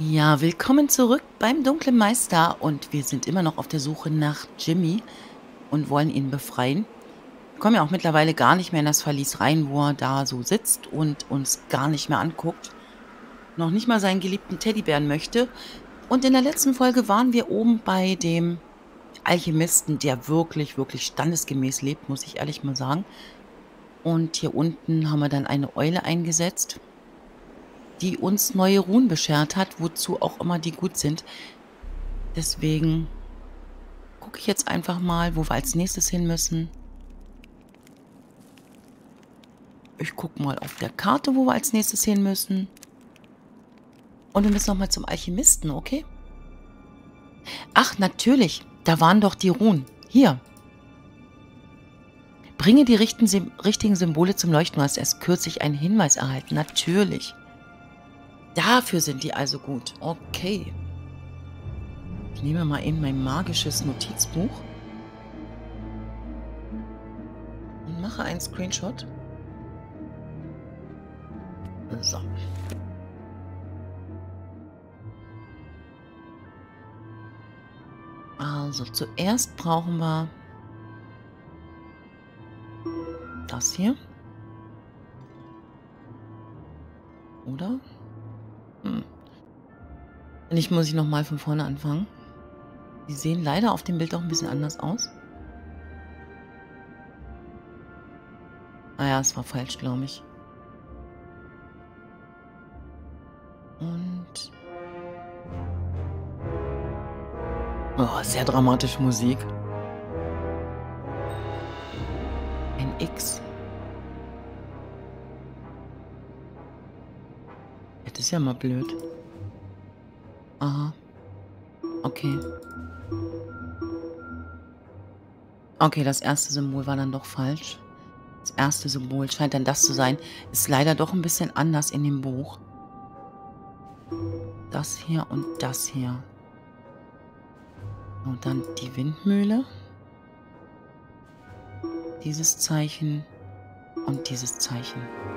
Ja, willkommen zurück beim Dunklen Meister und wir sind immer noch auf der Suche nach Jimmy und wollen ihn befreien. Wir kommen ja auch mittlerweile gar nicht mehr in das Verlies rein, wo er da so sitzt und uns gar nicht mehr anguckt, noch nicht mal seinen geliebten Teddybären möchte. Und in der letzten Folge waren wir oben bei dem Alchemisten, der wirklich, wirklich standesgemäß lebt, muss ich ehrlich mal sagen. Und hier unten haben wir dann eine Eule eingesetzt, die uns neue Runen beschert hat, wozu auch immer die gut sind. Deswegen gucke ich jetzt einfach mal, wo wir als nächstes hin müssen. Ich gucke mal auf der Karte, wo wir als nächstes hin müssen. Und wir müssen nochmal zum Alchemisten, okay? Ach, natürlich. Da waren doch die Runen. Hier. Bringe die richtigen Symbole zum Leuchten. Du hast erst kürzlich einen Hinweis erhalten. Natürlich. Dafür sind die also gut. Okay. Ich nehme mal eben mein magisches Notizbuch. Und mache einen Screenshot. So. Also zuerst brauchen wir das hier. Oder? Nicht, muss ich nochmal von vorne anfangen. Die sehen leider auf dem Bild auch ein bisschen anders aus. Ah ja, es war falsch, glaube ich. Und... Oh, sehr dramatische Musik. Ein X. Das ist ja mal blöd. Aha. Okay. Okay, das erste Symbol war dann doch falsch. Das erste Symbol scheint dann das zu sein. Ist leider doch ein bisschen anders in dem Buch. Das hier und das hier. Und dann die Windmühle. Dieses Zeichen und dieses Zeichen.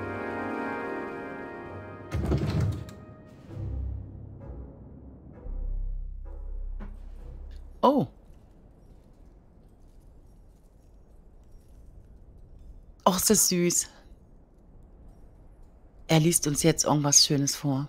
Oh. Och, ist das süß. Er liest uns jetzt irgendwas Schönes vor.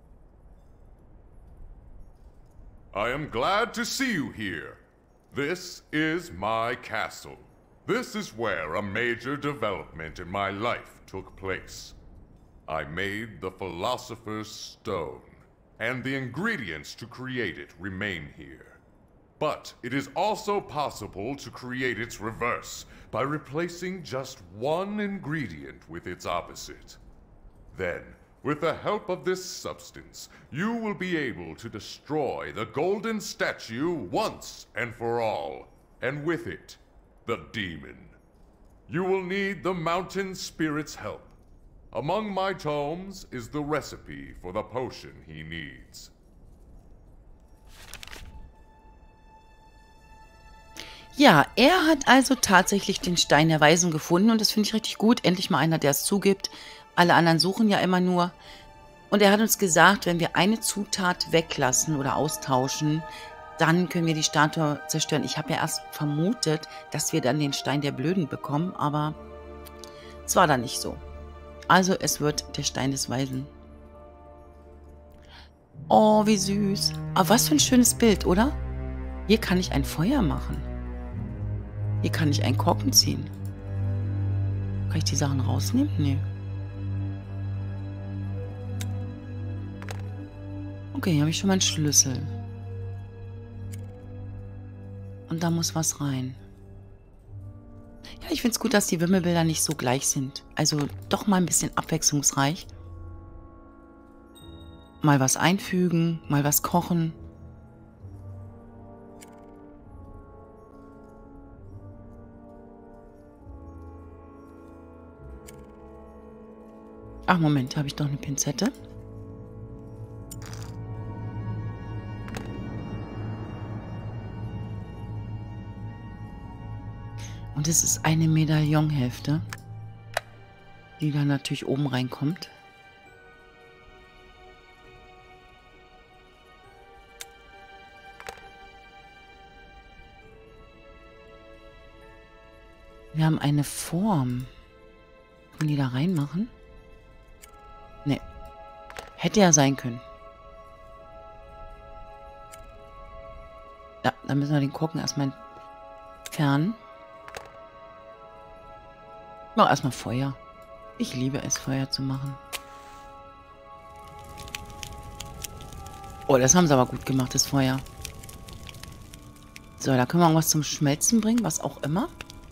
I am glad to see you here. This is my castle. This is where a major development in my life took place. I made the Philosopher's Stone, and the ingredients to create it remain here. But it is also possible to create its reverse by replacing just one ingredient with its opposite. Then, with the help of this substance, you will be able to destroy the golden statue once and for all, and with it, the demon. You will need the mountain spirit's help. Among my tomes is the recipe for the potion he needs. Ja, er hat also tatsächlich den Stein der Weisen gefunden und das finde ich richtig gut. Endlich mal einer, der es zugibt. Alle anderen suchen ja immer nur. Und er hat uns gesagt, wenn wir eine Zutat weglassen oder austauschen, dann können wir die Statue zerstören. Ich habe ja erst vermutet, dass wir dann den Stein der Blöden bekommen, aber es war dann nicht so. Also es wird der Stein des Weisen. Oh, wie süß. Aber was für ein schönes Bild, oder? Hier kann ich ein Feuer machen. Hier kann ich einen Korken ziehen. Kann ich die Sachen rausnehmen? Nee. Okay, hier habe ich schon mal einen Schlüssel. Und da muss was rein. Ja, ich finde es gut, dass die Wimmelbilder nicht so gleich sind. Also doch mal ein bisschen abwechslungsreich. Mal was einfügen, mal was kochen. Ach, Moment, habe ich doch eine Pinzette. Und es ist eine Medaillonhälfte, die da natürlich oben reinkommt. Wir haben eine Form. Können wir die da reinmachen? Nee. Hätte ja sein können. Ja, dann müssen wir den Korken erstmal entfernen. Mach erstmal Feuer. Ich liebe es, Feuer zu machen. Oh, das haben sie aber gut gemacht, das Feuer. So, da können wir irgendwas zum Schmelzen bringen, was auch immer.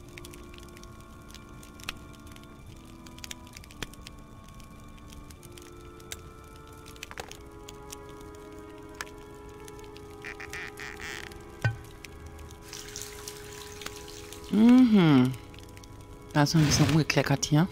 Mhm. Da ist noch ein bisschen rumgekleckert hier.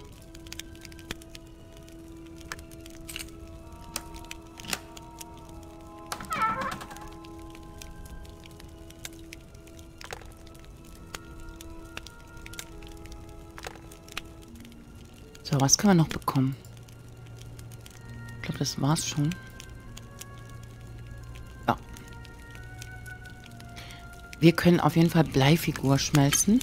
So, was können wir noch bekommen? Ich glaube, das war's schon. Ja. Wir können auf jeden Fall Bleifigur schmelzen.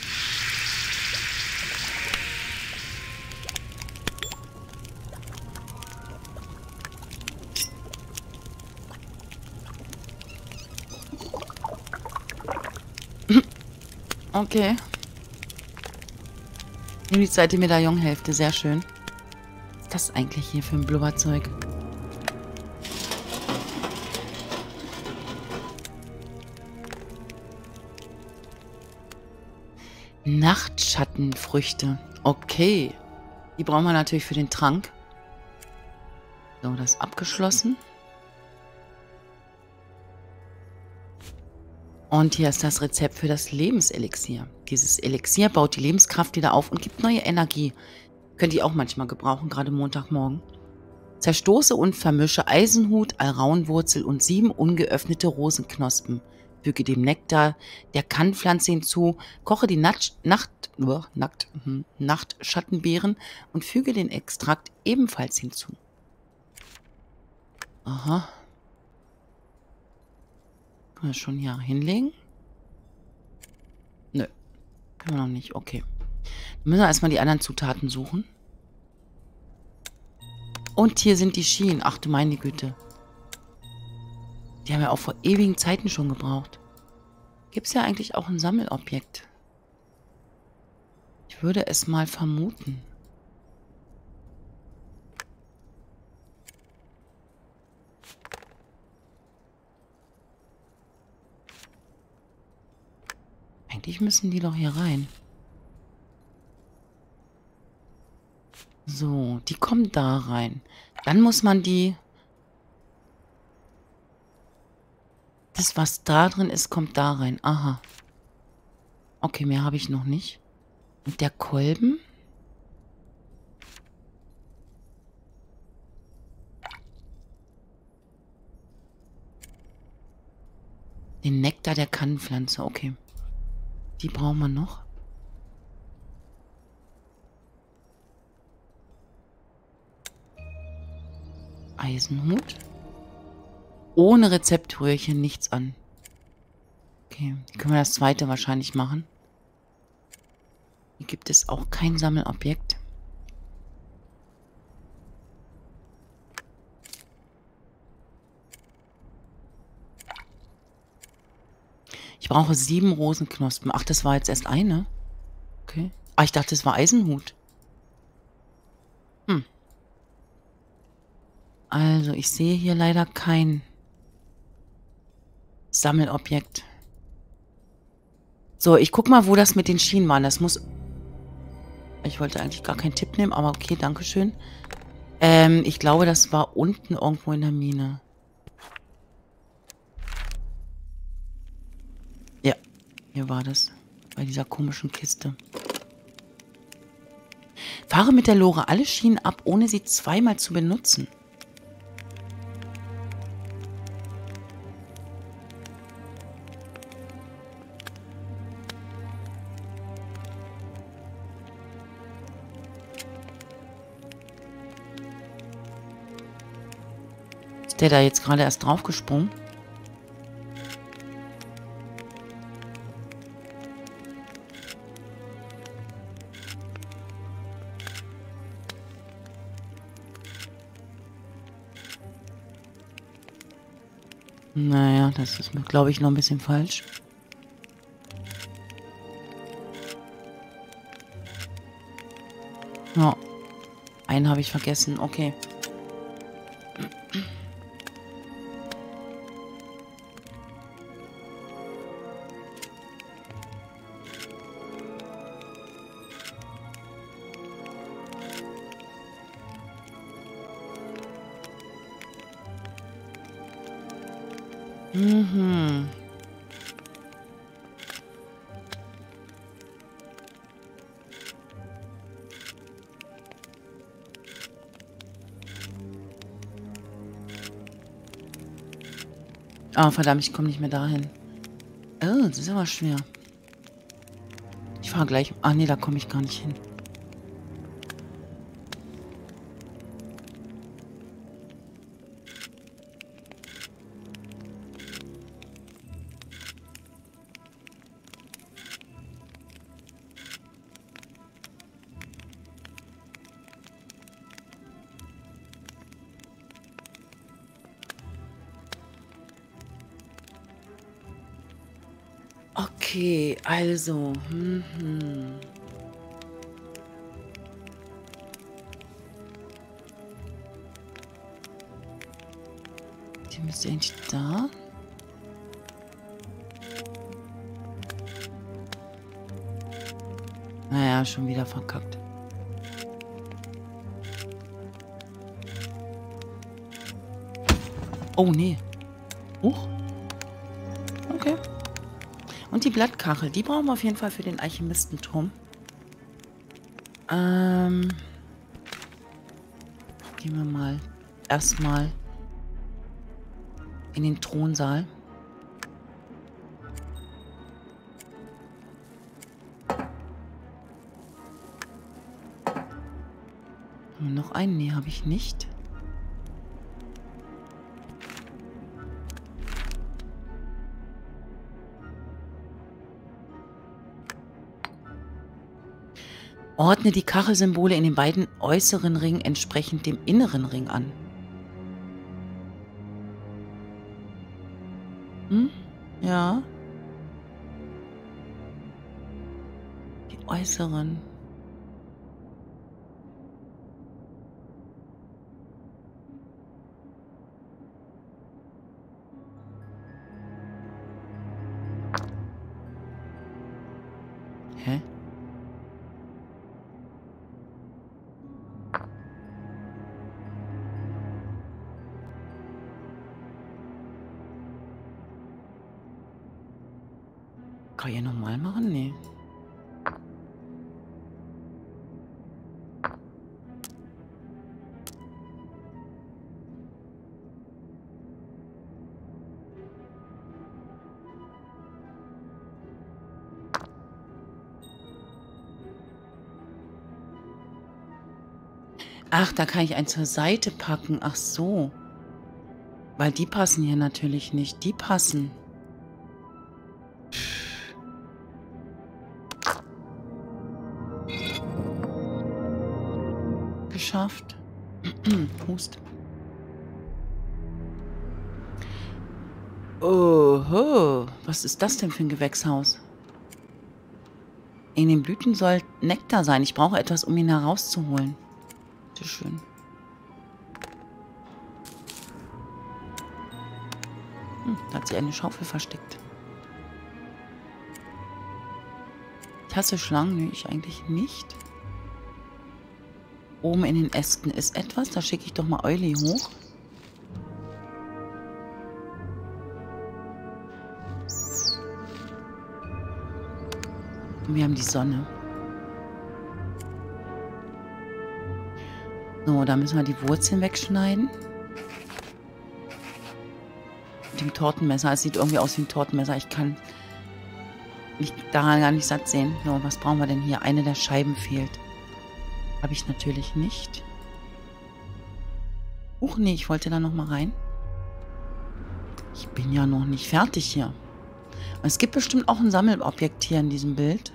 Okay. Nimm die zweite Medaillonhälfte, sehr schön. Was ist das eigentlich hier für ein Blubberzeug? Nachtschattenfrüchte. Okay. Die brauchen wir natürlich für den Trank. So, das ist abgeschlossen. Und hier ist das Rezept für das Lebenselixier. Dieses Elixier baut die Lebenskraft wieder auf und gibt neue Energie. Könnt ihr auch manchmal gebrauchen, gerade Montagmorgen. Zerstoße und vermische Eisenhut, Alraunwurzel und 7 ungeöffnete Rosenknospen. Füge dem Nektar der Kannpflanze hinzu, koche die Nachtschattenbeeren und füge den Extrakt ebenfalls hinzu. Aha. Können wir das schon hier hinlegen? Nö. Können wir noch nicht. Okay. Dann müssen wir erstmal die anderen Zutaten suchen. Und hier sind die Schienen. Ach du meine Güte. Die haben wir auch vor ewigen Zeiten schon gebraucht. Gibt es ja eigentlich auch ein Sammelobjekt? Ich würde es mal vermuten. Eigentlich müssen die doch hier rein. So, die kommen da rein. Dann muss man die... Das, was da drin ist, kommt da rein. Aha. Okay, mehr habe ich noch nicht. Und der Kolben? Den Nektar der Kannpflanze, okay. Die brauchen wir noch. Eisenhut. Ohne Rezept rühre ich hier nichts an. Okay, hier können wir das zweite wahrscheinlich machen. Hier gibt es auch kein Sammelobjekt. Ich brauche 7 Rosenknospen. Ach, das war jetzt erst eine? Okay. Ah, ich dachte, das war Eisenhut. Also, ich sehe hier leider kein Sammelobjekt. So, ich guck mal, wo das mit den Schienen war. Das muss... Ich wollte eigentlich gar keinen Tipp nehmen, aber okay, dankeschön. Ich glaube, das war unten irgendwo in der Mine. Ja, hier war das. Bei dieser komischen Kiste. Fahre mit der Lore alle Schienen ab, ohne sie zweimal zu benutzen. Ist der da jetzt gerade erst draufgesprungen? Naja, das ist, glaube ich, noch ein bisschen falsch. Ja, einen habe ich vergessen. Okay. Mhm. Ah, verdammt, ich komme nicht mehr dahin. Oh, das ist aber schwer. Ich fahre gleich. Ah, nee, da komme ich gar nicht hin. Okay, also. Die müsste eigentlich da. Naja, schon wieder verkackt. Oh, nee. Huch. Okay. Und die Blattkachel, die brauchen wir auf jeden Fall für den Alchemistenturm. Gehen wir mal erstmal in den Thronsaal. Noch einen? Nee, habe ich nicht. Ordne die Kachelsymbole in den beiden äußeren Ringen entsprechend dem inneren Ring an. Ja. Die äußeren. Hä? Kann ich nochmal machen? Nee. Ach, da kann ich einen zur Seite packen. Ach so. Weil die passen hier natürlich nicht. Die passen. Geschafft. Hust. Oho. Was ist das denn für ein Gewächshaus? In den Blüten soll Nektar sein. Ich brauche etwas, um ihn herauszuholen. Bitte schön. Da hat sich eine Schaufel versteckt. Ich hasse Schlangen. Nee, ich eigentlich nicht. Oben in den Ästen ist etwas. Da schicke ich doch mal Euli hoch. Und wir haben die Sonne. So, da müssen wir die Wurzeln wegschneiden. Mit dem Tortenmesser. Es sieht irgendwie aus wie ein Tortenmesser. Ich kann mich daran gar nicht satt sehen. So, was brauchen wir denn hier? Eine der Scheiben fehlt. Habe ich natürlich nicht. Nee, ich wollte da noch mal rein. Ich bin ja noch nicht fertig hier. Es gibt bestimmt auch ein Sammelobjekt hier in diesem Bild.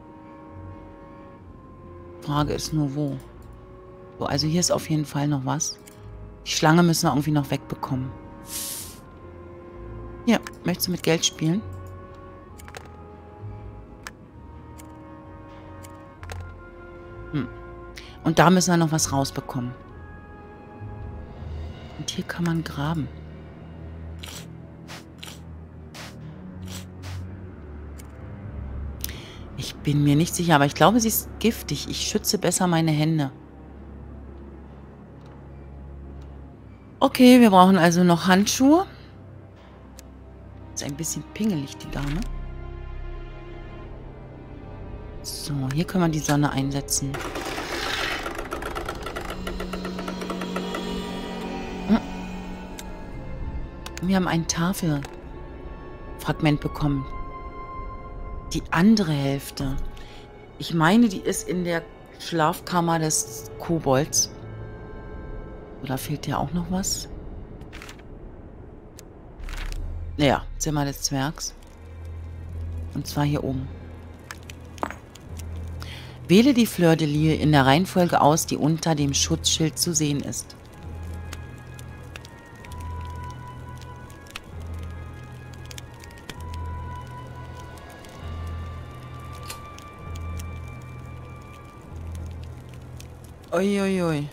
Frage ist nur, wo. So, also hier ist auf jeden Fall noch was. Die Schlange müssen wir irgendwie noch wegbekommen. Möchtest du mit Geld spielen? Und da müssen wir noch was rausbekommen. Und hier kann man graben. Ich bin mir nicht sicher, aber ich glaube, sie ist giftig. Ich schütze besser meine Hände. Okay, wir brauchen also noch Handschuhe. Ist ein bisschen pingelig, die Dame. So, hier können wir die Sonne einsetzen. Wir haben ein Tafelfragment bekommen. Die andere Hälfte. Ich meine, die ist in der Schlafkammer des Kobolds. Oder fehlt dir auch noch was? Ja, Zimmer des Zwergs. Und zwar hier oben. Wähle die Fleur de Lis in der Reihenfolge aus, die unter dem Schutzschild zu sehen ist. Uiuiui. Ui, ui.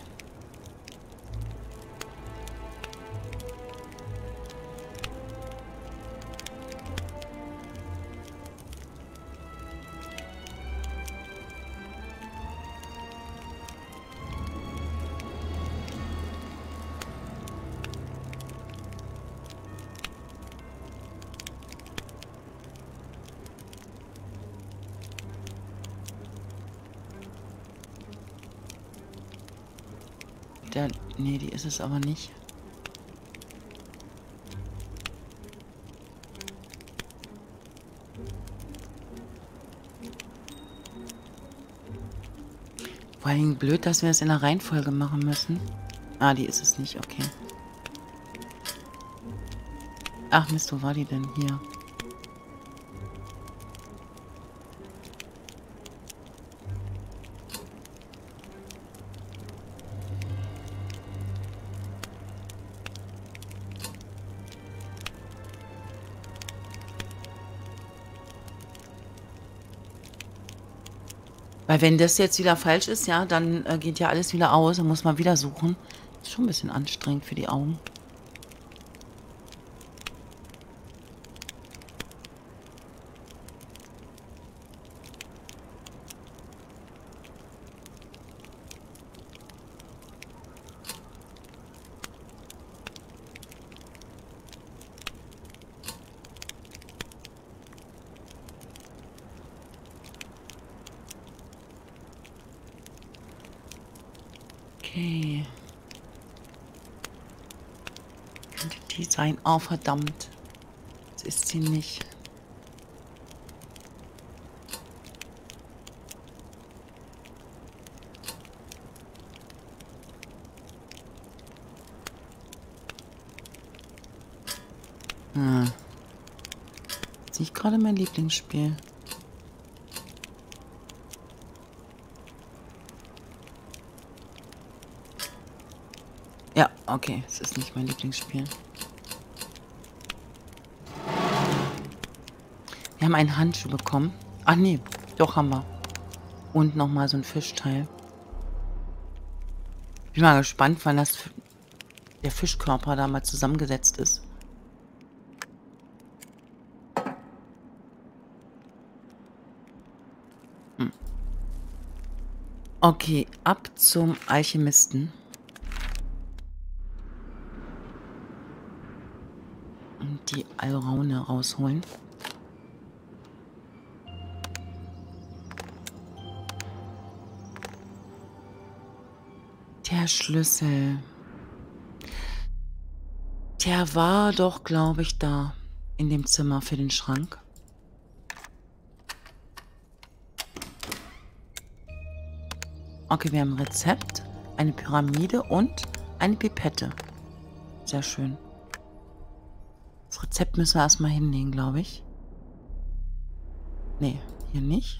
Nee, die ist es aber nicht. Vor allem blöd, dass wir es in der Reihenfolge machen müssen. Ah, die ist es nicht, okay. Ach Mist, wo war die denn? Hier. Weil wenn das jetzt wieder falsch ist, ja, dann geht ja alles wieder aus. Dann muss man wieder suchen. Ist schon ein bisschen anstrengend für die Augen. Okay. Könnte die sein? Oh, verdammt. Das ist sie nicht. Ah. Das ist nicht gerade mein Lieblingsspiel. Ja, okay. Es ist nicht mein Lieblingsspiel. Wir haben einen Handschuh bekommen. Ach nee, doch haben wir. Und nochmal so ein Fischteil. Bin mal gespannt, wann der Fischkörper da mal zusammengesetzt ist. Okay, ab zum Alchemisten. Und die Alraune rausholen. Der Schlüssel. Der war doch, glaube ich, da. In dem Zimmer für den Schrank. Okay, wir haben ein Rezept, eine Pyramide und eine Pipette. Sehr schön. Das Rezept müssen wir erstmal hinlegen, glaube ich. Nee, hier nicht.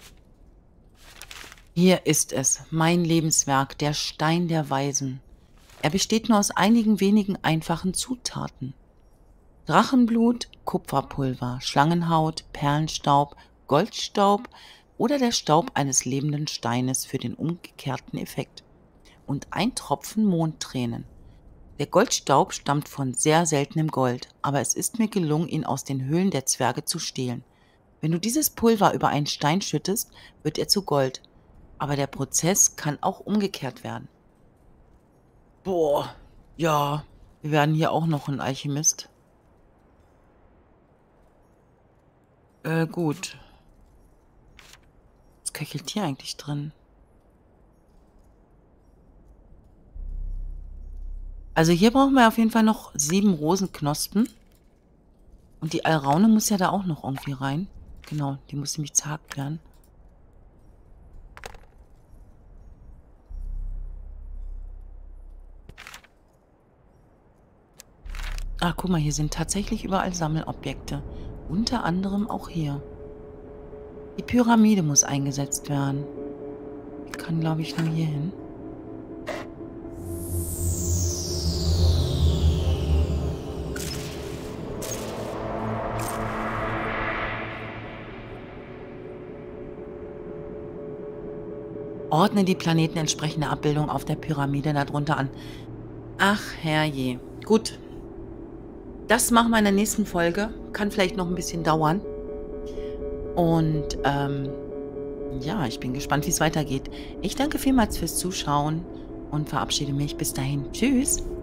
Hier ist es, mein Lebenswerk, der Stein der Weisen. Er besteht nur aus einigen wenigen einfachen Zutaten. Drachenblut, Kupferpulver, Schlangenhaut, Perlenstaub, Goldstaub oder der Staub eines lebenden Steines für den umgekehrten Effekt. Und ein Tropfen Mondtränen. Der Goldstaub stammt von sehr seltenem Gold, aber es ist mir gelungen, ihn aus den Höhlen der Zwerge zu stehlen. Wenn du dieses Pulver über einen Stein schüttest, wird er zu Gold. Aber der Prozess kann auch umgekehrt werden. Boah, ja, wir werden hier auch noch ein Alchemist. Gut. Was köchelt hier eigentlich drin? Also hier brauchen wir auf jeden Fall noch 7 Rosenknospen. Und die Alraune muss ja da auch noch irgendwie rein. Genau, die muss nämlich zerhackt werden. Ah, guck mal, hier sind tatsächlich überall Sammelobjekte. Unter anderem auch hier. Die Pyramide muss eingesetzt werden. Die kann, glaube ich, nur hier hin. Ordne die Planeten entsprechende Abbildung auf der Pyramide darunter an. Ach, herrje. Gut. Das machen wir in der nächsten Folge. Kann vielleicht noch ein bisschen dauern. Und ja, ich bin gespannt, wie es weitergeht. Ich danke vielmals fürs Zuschauen und verabschiede mich. Bis dahin. Tschüss.